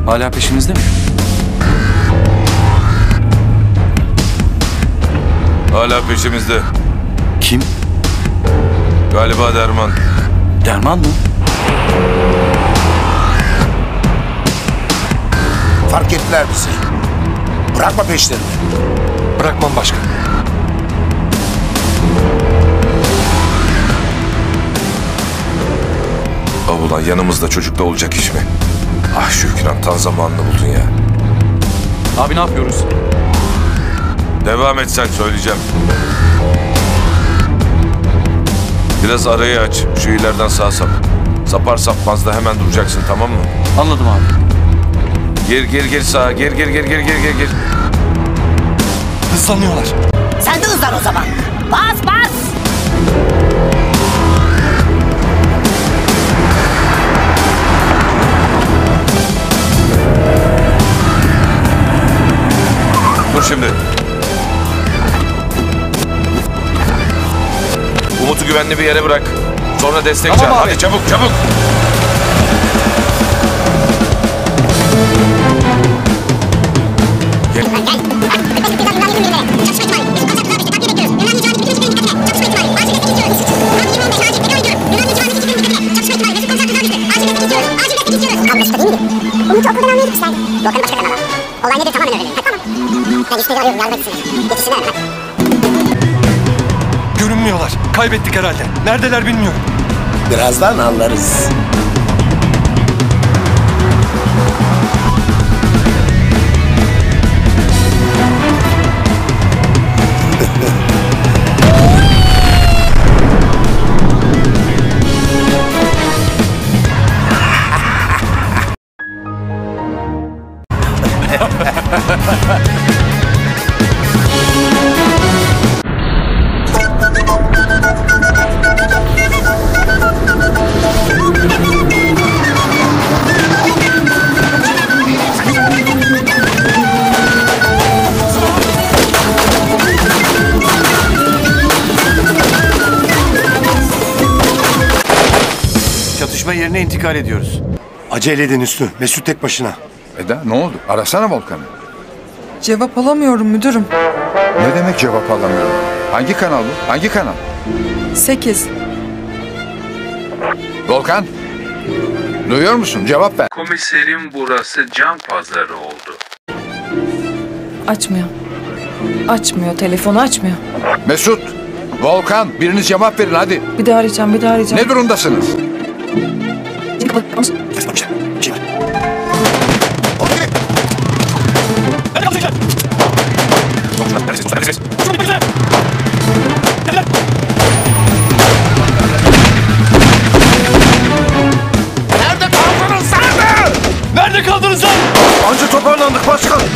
Hala peşinizde mi? Hala peşimizde. Kim? Galiba Derman. Derman mı? Fark ettiler bizi. Bırakma peşlerini. Bırakmam başkan. Ulan yanımızda çocukla olacak iş mi? Ah Şükran, tam zamanını buldun ya. Abi ne yapıyoruz? Devam et sen, söyleyeceğim. Biraz arayı aç. Şu ileriden sağa sap. Sapar sapmaz da hemen duracaksın, tamam mı? Anladım abi. Gir sağa. Gir. Hızlanıyorlar. Sen de hızlan o zaman. Bas. Dur şimdi. Umut'u güvenli bir yere bırak. Sonra destek Tamam çağır. abi. Hadi çabuk. Gel. Umut okuldan almaya gitmişler. Volkan'ın başka kanala. Olay nedir tamamen öğrenelim. Tamam. Ben işte arıyorum, yardım etsinler. Yetişsinler hemen. Görünmüyorlar. Kaybettik herhalde. Neredeler bilmiyorum. Birazdan anlarız. Çatışma yerine intikal ediyoruz. Acele edin Hüsnü. Mesut tek başına. Eda ne oldu? Arasana Volkan'ı. Cevap alamıyorum müdürüm. Ne demek cevap alamıyorum? Hangi kanal bu? Hangi kanal? 8. Volkan? Duyuyor musun? Cevap ver. Komiserim, burası can pazarı oldu. Açmıyor. Açmıyor. Telefonu açmıyor. Mesut, Volkan biriniz cevap verin hadi. Bir daha arayacağım. Ne durumdasınız? Nerede kaldınız lan? Anca toparlandık başkan.